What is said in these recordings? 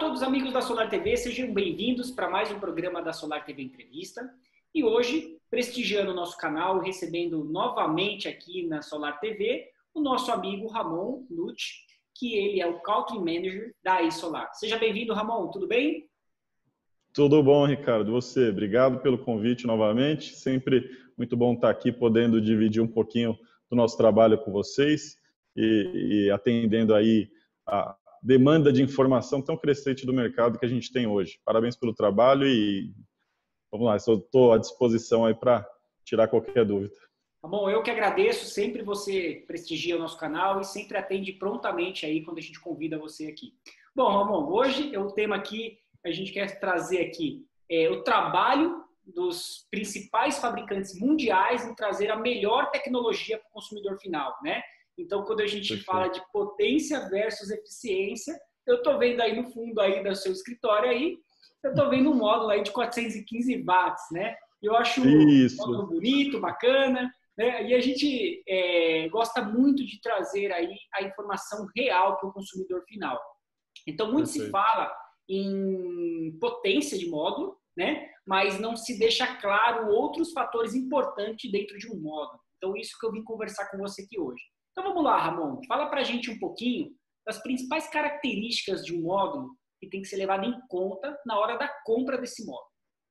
Olá a todos amigos da Solar TV, sejam bem-vindos para mais um programa da Solar TV Entrevista. E hoje, prestigiando o nosso canal, recebendo novamente aqui na Solar TV, o nosso amigo Ramon Nucci, que ele é o Country Manager da iSolar. Seja bem-vindo, Ramon, tudo bem? Tudo bom, Ricardo. Você, obrigado pelo convite novamente. Sempre muito bom estar aqui podendo dividir um pouquinho do nosso trabalho com vocês e atendendo aí a demanda de informação tão crescente do mercado que a gente tem hoje. Parabéns pelo trabalho e vamos lá, estou à disposição aí para tirar qualquer dúvida. Ramon, eu que agradeço, sempre você prestigia o nosso canal e sempre atende prontamente aí quando a gente convida você aqui. Bom, Ramon, hoje o tema aqui, a gente quer trazer aqui o trabalho dos principais fabricantes mundiais em trazer a melhor tecnologia para o consumidor final, né? Então, quando a gente fala de potência versus eficiência, eu estou vendo aí no fundo aí do seu escritório aí, eu estou vendo um módulo aí de 415 watts, né? Eu acho um módulo bonito, bacana, né? E a gente gosta muito de trazer aí a informação real para o consumidor final. Então, muito se fala em potência de módulo, né? Mas não se deixa claro outros fatores importantes dentro de um módulo. Então, isso que eu vim conversar com você aqui hoje. Então vamos lá, Ramon, fala pra gente um pouquinho das principais características de um módulo que tem que ser levado em conta na hora da compra desse módulo.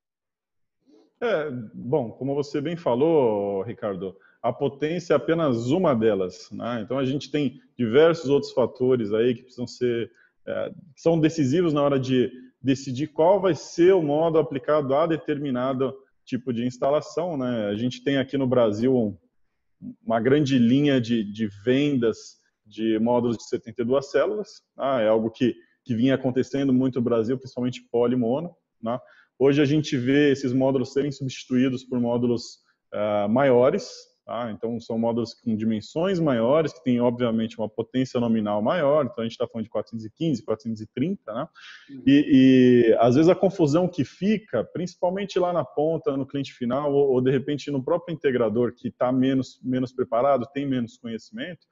Bom, como você bem falou, Ricardo, a potência é apenas uma delas, né? Então a gente tem diversos outros fatores aí que precisam ser, que são decisivos na hora de decidir qual vai ser o módulo aplicado a determinado tipo de instalação, né? A gente tem aqui no Brasil uma grande linha de vendas de módulos de 72 células. É algo que vinha acontecendo muito no Brasil, principalmente polimono. Né? Hoje a gente vê esses módulos serem substituídos por módulos maiores. Tá? Então, são módulos com dimensões maiores, que têm, obviamente, uma potência nominal maior. Então, a gente está falando de 415, 430. Né? E, às vezes, a confusão que fica, principalmente lá na ponta, no cliente final, ou de repente, no próprio integrador, que está menos preparado, tem menos conhecimento,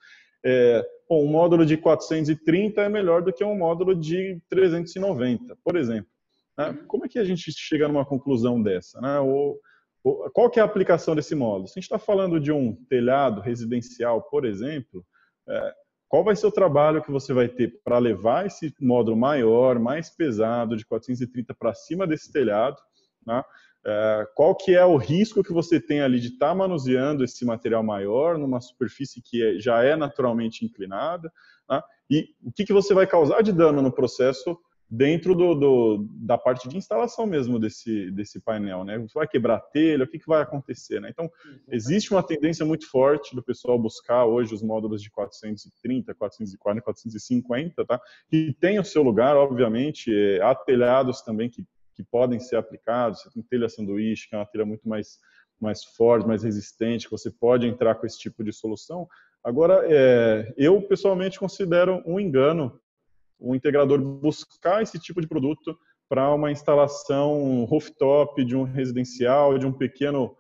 um módulo de 430 é melhor do que um módulo de 390, por exemplo. Né? Como é que a gente chega numa conclusão dessa? Né? Qual que é a aplicação desse módulo? Se a gente está falando de um telhado residencial, por exemplo, qual vai ser o trabalho que você vai ter para levar esse módulo maior, mais pesado, de 430 para cima desse telhado? Né? Qual que é o risco que você tem ali de estar manuseando esse material maior numa superfície que já é naturalmente inclinada? Né? E o que você vai causar de dano no processo dentro da parte de instalação mesmo desse painel, né? Você vai quebrar a telha, o que vai acontecer, né? Então, existe uma tendência muito forte do pessoal buscar hoje os módulos de 430, 440, 450, tá? Que tem o seu lugar, obviamente, há telhados também que podem ser aplicados, você tem telha sanduíche, que é uma telha muito mais forte, mais resistente, que você pode entrar com esse tipo de solução. Agora, eu pessoalmente considero um engano o integrador buscar esse tipo de produto para uma instalação rooftop de um residencial, de um pequeno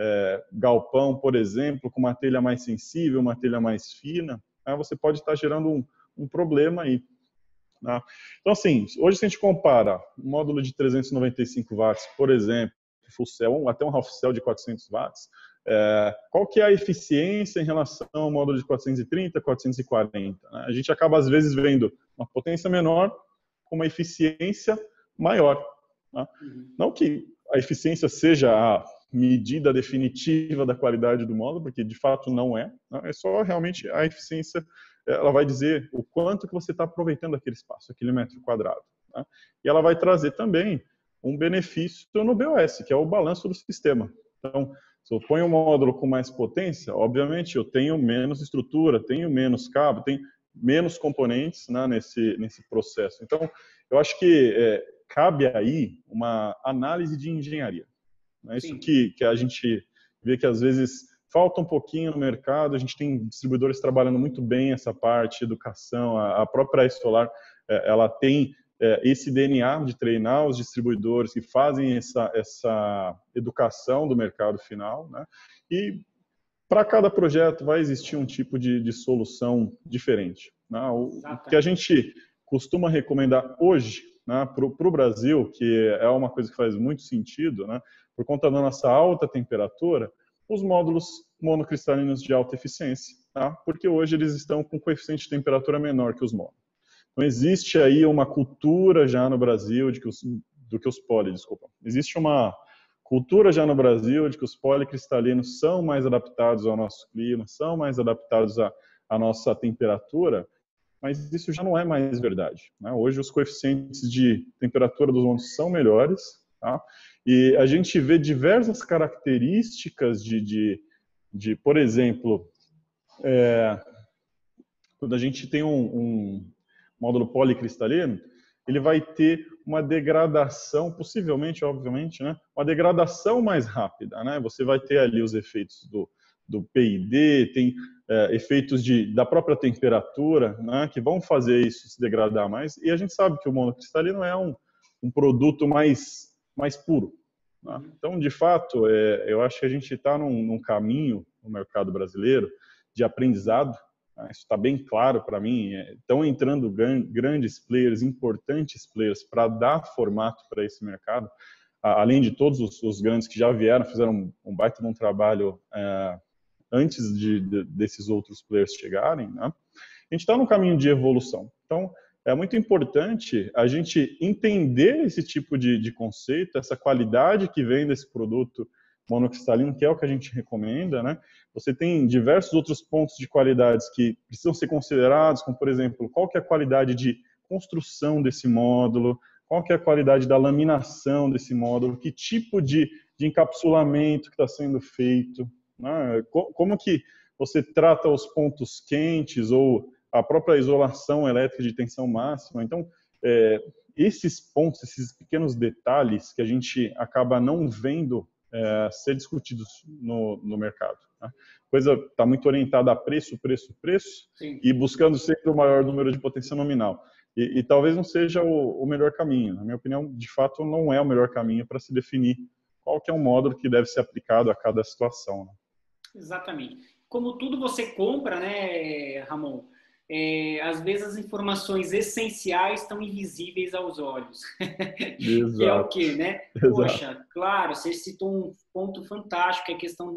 galpão, por exemplo, com uma telha mais sensível, uma telha mais fina, né? Você pode estar gerando um problema aí. Né? Então, assim, hoje se a gente compara um módulo de 395 watts, por exemplo, full cell, até um half cell de 400 watts, qual que é a eficiência em relação ao módulo de 430, 440? Né? A gente acaba, às vezes, vendo uma potência menor com uma eficiência maior. Né? Não que a eficiência seja a medida definitiva da qualidade do módulo, porque de fato não é. Né? É só realmente a eficiência, ela vai dizer o quanto que você está aproveitando aquele espaço, aquele metro quadrado. Né? E ela vai trazer também um benefício no BOS, que é o balanço do sistema. Então, se eu ponho um módulo com mais potência, obviamente eu tenho menos estrutura, tenho menos cabo, tenho menos componentes, né, nesse processo. Então, eu acho que cabe aí uma análise de engenharia. É isso que a gente vê que às vezes falta um pouquinho no mercado. A gente tem distribuidores trabalhando muito bem essa parte, educação, a própria iSolar, ela tem esse DNA de treinar os distribuidores que fazem essa educação do mercado final, né? E para cada projeto vai existir um tipo de solução diferente. Né? O que a gente costuma recomendar hoje né, para o Brasil, que é uma coisa que faz muito sentido, né, por conta da nossa alta temperatura, os módulos monocristalinos de alta eficiência, tá? Porque hoje eles estão com coeficiente de temperatura menor que os mono. Então, existe aí uma cultura já no Brasil existe uma cultura já no Brasil de que os policristalinos são mais adaptados ao nosso clima, são mais adaptados à nossa temperatura, mas isso já não é mais verdade, né? Hoje os coeficientes de temperatura dos monos são melhores, tá? E a gente vê diversas características por exemplo, quando a gente tem um módulo policristalino, ele vai ter uma degradação, possivelmente, obviamente, né, uma degradação mais rápida, né? Você vai ter ali os efeitos do PID, tem efeitos da própria temperatura, né, que vão fazer isso se degradar mais. E a gente sabe que o monocristalino é um produto mais puro, né? Então, de fato, eu acho que a gente está num caminho no mercado brasileiro de aprendizado. Isso está bem claro para mim. Estão entrando grandes players, importantes players, para dar formato para esse mercado, além de todos os grandes que já vieram, fizeram um baita de um trabalho antes desses outros players chegarem, né? A gente está num caminho de evolução. Então, é muito importante a gente entender esse tipo de conceito, essa qualidade que vem desse produto monocristalino, que é o que a gente recomenda, né? Você tem diversos outros pontos de qualidades que precisam ser considerados, como, por exemplo, qual que é a qualidade de construção desse módulo, qual que é a qualidade da laminação desse módulo, que tipo de encapsulamento que está sendo feito, né? Como que você trata os pontos quentes ou a própria isolação elétrica de tensão máxima. Então, esses pontos, esses pequenos detalhes que a gente acaba não vendo ser discutidos no mercado, né? A coisa está muito orientada a preço, Sim. E buscando sempre o maior número de potência nominal. E talvez não seja o melhor caminho. Na minha opinião, de fato, não é o melhor caminho para se definir qual que é o módulo que deve ser aplicado a cada situação, né? Exatamente. Como tudo você compra, né, Ramon? Às vezes as informações essenciais estão invisíveis aos olhos. Que é o quê, né? Exato. Poxa, claro, você citou um ponto fantástico, que é a questão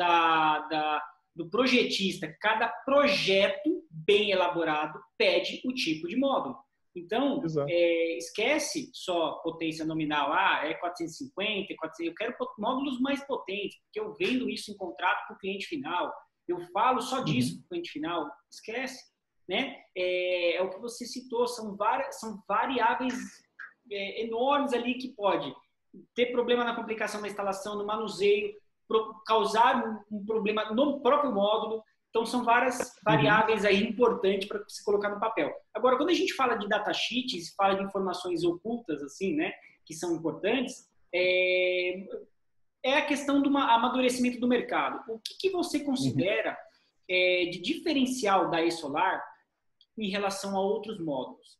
do projetista. Cada projeto bem elaborado pede o tipo de módulo. Então, esquece só potência nominal. É 450, 400. Eu quero módulos mais potentes, porque eu vendo isso em contrato para o cliente final. Eu falo só disso para o cliente final. Esquece, né? É o que você citou, são variáveis enormes ali que pode ter problema na complicação da instalação, no manuseio, causar um problema no próprio módulo. Então, são várias variáveis aí importantes para se colocar no papel. Agora, quando a gente fala de datasheets, fala de informações ocultas, assim, né, que são importantes, é a questão do amadurecimento do mercado. O que você considera de diferencial da E-Solar em relação a outros módulos?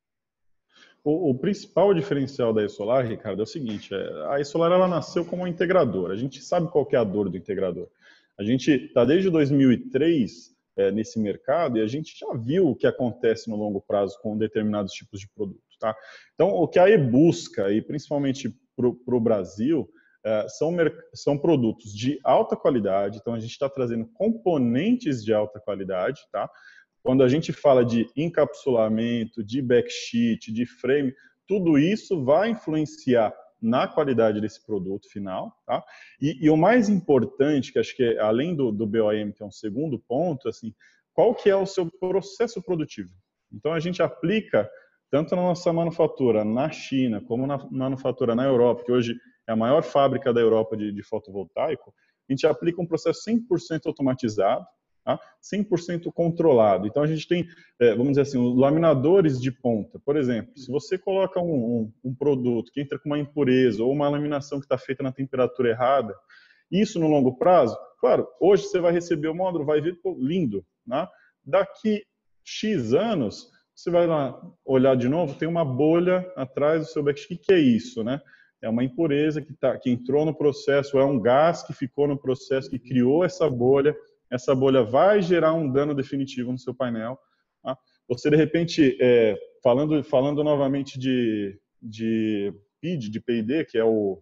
O principal diferencial da E-Solar, Ricardo, é o seguinte: a E-Solar ela nasceu como um integrador. A gente sabe qual que é a dor do integrador. A gente está desde 2003 nesse mercado e a gente já viu o que acontece no longo prazo com determinados tipos de produtos, tá? Então, o que a E busca, e principalmente para o Brasil, são produtos de alta qualidade. Então, a gente está trazendo componentes de alta qualidade, tá? Quando a gente fala de encapsulamento, de backsheet, de frame, tudo isso vai influenciar na qualidade desse produto final, tá? E o mais importante, que acho que é, além do BOM, que é um segundo ponto, assim, qual que é o seu processo produtivo? Então, a gente aplica, tanto na nossa manufatura na China, como na manufatura na Europa, que hoje é a maior fábrica da Europa de fotovoltaico, a gente aplica um processo 100% automatizado, tá? 100% controlado. Então, a gente tem, vamos dizer assim, os laminadores de ponta. Por exemplo, se você coloca um produto que entra com uma impureza ou uma laminação que está feita na temperatura errada, isso no longo prazo, claro, hoje você vai receber o módulo, vai ver, pô, lindo, né? Daqui X anos, você vai lá olhar de novo, tem uma bolha atrás do seu backsheet. O que é isso, né? É uma impureza que entrou no processo, é um gás que ficou no processo, que criou essa bolha. Essa bolha vai gerar um dano definitivo no seu painel, tá? Você, de repente, falando novamente de PID, de PID, que é o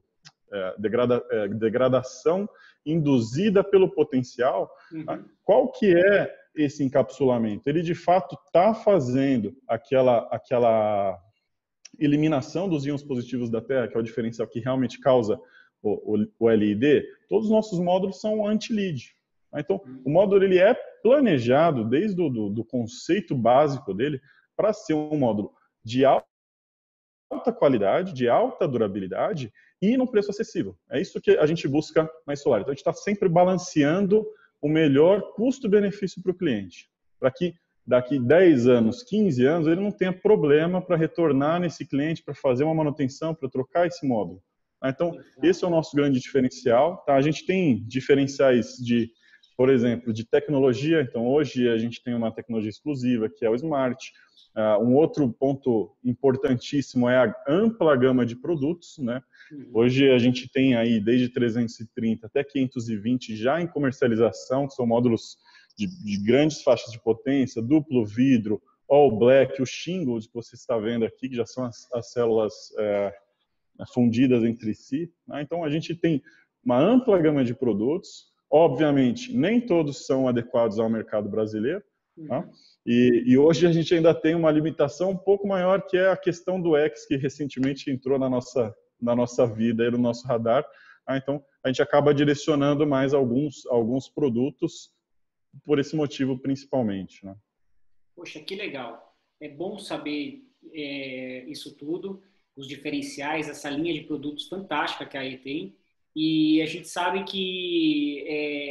degradação induzida pelo potencial. Tá? Qual que é esse encapsulamento? Ele, de fato, está fazendo aquela eliminação dos íons positivos da Terra, que é o diferencial que realmente causa o LID. Todos os nossos módulos são anti-LID. Então, o módulo ele é planejado desde do conceito básico dele para ser um módulo de alta qualidade, de alta durabilidade e num preço acessível. É isso que a gente busca na Solar. Então, a gente está sempre balanceando o melhor custo-benefício para o cliente, para que daqui 10 anos, 15 anos, ele não tenha problema para retornar nesse cliente, para fazer uma manutenção, para trocar esse módulo. Então, esse é o nosso grande diferencial. Tá? A gente tem diferenciais por exemplo, de tecnologia. Então, hoje a gente tem uma tecnologia exclusiva, que é o Smart. Um outro ponto importantíssimo é a ampla gama de produtos, né? Hoje a gente tem aí desde 330 até 520 já em comercialização, que são módulos de grandes faixas de potência, duplo vidro, all black, o shingle que você está vendo aqui, que já são as células fundidas entre si. Né? Então a gente tem uma ampla gama de produtos. Obviamente, nem todos são adequados ao mercado brasileiro. Tá? E hoje a gente ainda tem uma limitação um pouco maior, que é a questão do X, que recentemente entrou na nossa vida, no nosso radar. Então, a gente acaba direcionando mais alguns produtos por esse motivo, principalmente. Né? Poxa, que legal. É bom saber isso tudo, os diferenciais, essa linha de produtos fantástica que a AE tem. E a gente sabe que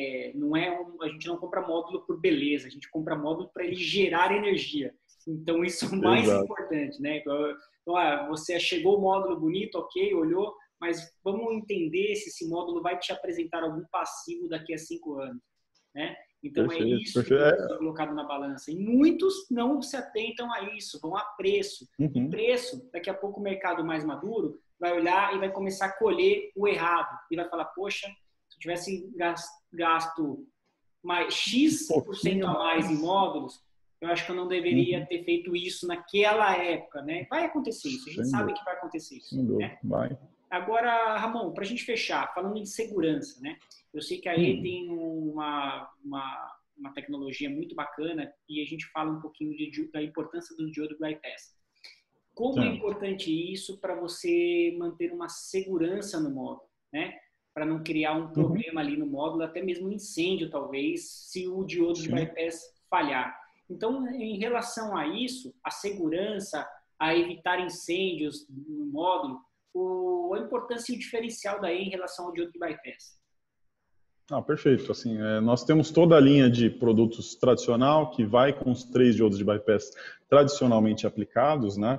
a gente não compra módulo por beleza, a gente compra módulo para ele gerar energia. Então, isso é o mais importante, né? Então, você chegou o módulo bonito, ok, olhou, mas vamos entender se esse módulo vai te apresentar algum passivo daqui a 5 anos, né? Então, perfeito, é isso que tem que ser colocado na balança. E muitos não se atentam a isso, vão a preço. E preço, daqui a pouco o mercado mais maduro vai olhar e vai começar a colher o errado. E vai falar, poxa, se eu tivesse gasto mais X% a mais em módulos, eu acho que eu não deveria ter feito isso naquela época, né? Vai acontecer isso, a gente sabe que vai acontecer isso. Né? Vai. Agora, Ramon, para a gente fechar, falando em segurança, né? Eu sei que a AE tem uma tecnologia muito bacana e a gente fala um pouquinho da importância do diodo bypass. Como é importante isso para você manter uma segurança no módulo, né? Para não criar um problema ali no módulo, até mesmo um incêndio, talvez, se o diodo de bypass falhar. Então, em relação a isso, a segurança, a evitar incêndios no módulo, a importância e o diferencial da AE em relação ao diodo de bypass. Perfeito. Assim, nós temos toda a linha de produtos tradicional que vai com os 3 diodos de bypass tradicionalmente aplicados, né?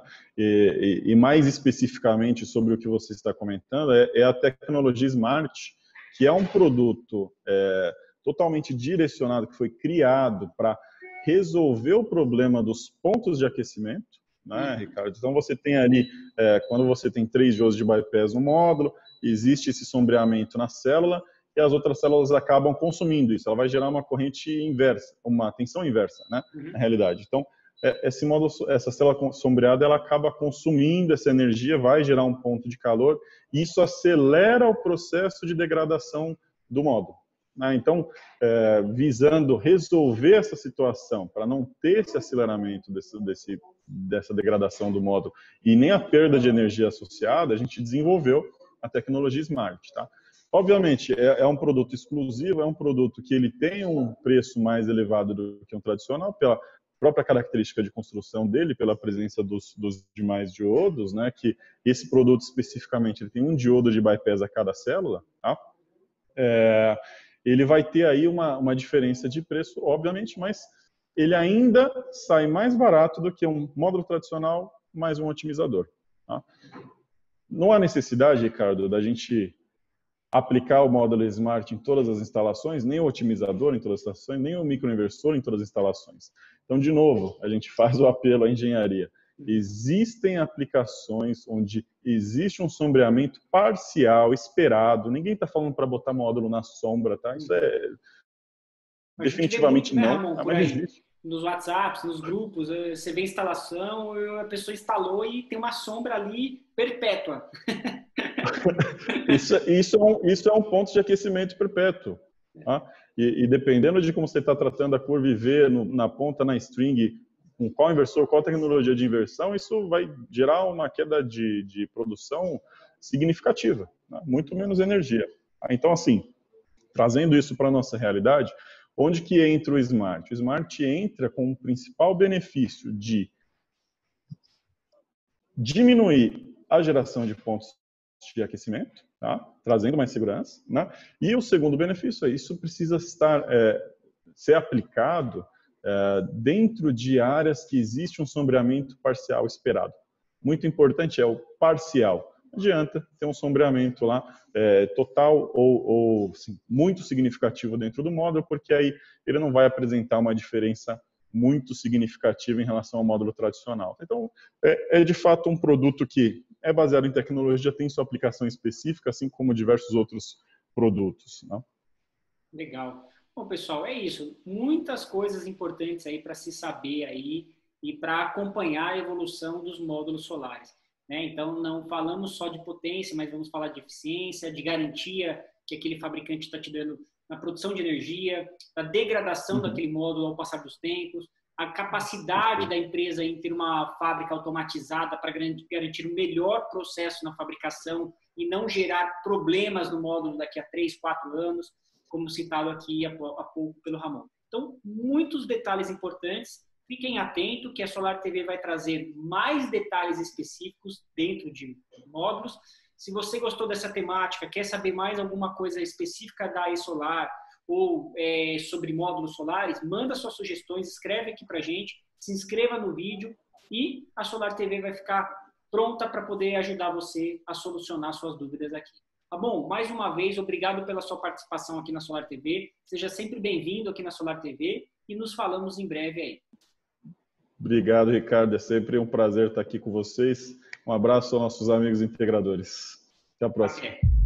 E mais especificamente sobre o que você está comentando, é a tecnologia Smart, que é um produto totalmente direcionado, que foi criado para resolver o problema dos pontos de aquecimento, né, Ricardo? Então você tem ali, quando você tem 3 diodos de bypass no módulo, existe esse sombreamento na célula, e as outras células acabam consumindo isso. Ela vai gerar uma corrente inversa, uma tensão inversa, né, na realidade. Então, essa célula sombreada, ela acaba consumindo essa energia, vai gerar um ponto de calor, e isso acelera o processo de degradação do módulo. Né? Então, visando resolver essa situação, para não ter esse aceleramento dessa degradação do módulo e nem a perda de energia associada, a gente desenvolveu a tecnologia Smart, tá? Obviamente, é um produto exclusivo, é um produto que ele tem um preço mais elevado do que um tradicional, pela própria característica de construção dele, pela presença dos demais diodos, né? Que esse produto especificamente ele tem um diodo de bypass a cada célula, tá? Ele vai ter aí uma diferença de preço, obviamente, mas ele ainda sai mais barato do que um módulo tradicional mais um otimizador. Tá? Não há necessidade, Ricardo, da gente aplicar o módulo Smart em todas as instalações, nem o otimizador em todas as instalações, nem o microinversor em todas as instalações. Então, de novo, a gente faz o apelo à engenharia. Existem aplicações onde existe um sombreamento parcial, esperado. Ninguém está falando para botar módulo na sombra, tá? Isso definitivamente não, mas existe. nos WhatsApps, nos grupos, você vê a instalação, a pessoa instalou e tem uma sombra ali perpétua. Isso é um ponto de aquecimento perpétuo. Tá? E dependendo de como você está tratando a curva e ver na ponta, na string, com qual inversor, qual tecnologia de inversão, isso vai gerar uma queda de produção significativa, né? Muito menos energia. Então, assim, trazendo isso para a nossa realidade, onde que entra o Smart? O Smart entra com o principal benefício de diminuir a geração de pontos de aquecimento, tá? Trazendo mais segurança, né? E o segundo benefício é isso precisa ser aplicado dentro de áreas que existe um sombreamento parcial esperado. Muito importante é o parcial. Não adianta ter um sombreamento lá total ou assim, muito significativo dentro do módulo, porque aí ele não vai apresentar uma diferença muito significativa em relação ao módulo tradicional. Então, é de fato um produto que é baseado em tecnologia, tem sua aplicação específica, assim como diversos outros produtos, né? Legal. Bom, pessoal, é isso. Muitas coisas importantes aí para se saber aí e para acompanhar a evolução dos módulos solares, né? Então, não falamos só de potência, mas vamos falar de eficiência, de garantia que aquele fabricante está te dando na produção de energia, da degradação daquele módulo ao passar dos tempos, a capacidade da empresa em ter uma fábrica automatizada para garantir o melhor processo na fabricação e não gerar problemas no módulo daqui a 3, 4 anos, como citado aqui há pouco pelo Ramon. Então, muitos detalhes importantes. Fiquem atentos que a Solar TV vai trazer mais detalhes específicos dentro de módulos. Se você gostou dessa temática, quer saber mais alguma coisa específica da e-Solar ou sobre módulos solares, manda suas sugestões, escreve aqui para a gente, se inscreva no vídeo e a Solar TV vai ficar pronta para poder ajudar você a solucionar suas dúvidas aqui. Tá bom? Mais uma vez, obrigado pela sua participação aqui na Solar TV. Seja sempre bem-vindo aqui na Solar TV e nos falamos em breve aí. Obrigado, Ricardo. É sempre um prazer estar aqui com vocês. Um abraço aos nossos amigos integradores. Até a próxima.